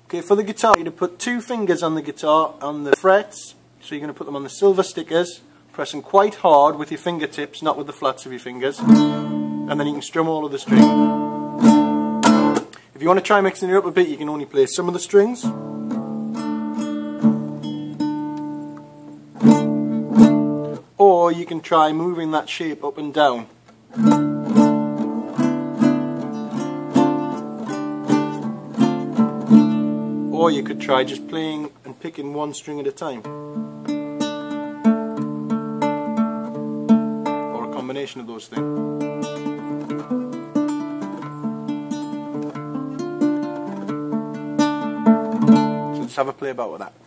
Okay, for the guitar, you're going to put 2 fingers on the guitar, on the frets. So you're going to put them on the silver stickers, pressing quite hard with your fingertips, not with the flats of your fingers. And then you can strum all of the strings. If you want to try mixing it up a bit, you can only play some of the strings. Or you can try moving that shape up and down. Or you could try just playing and picking one string at a time. Or a combination of those things. So just have a play about with that.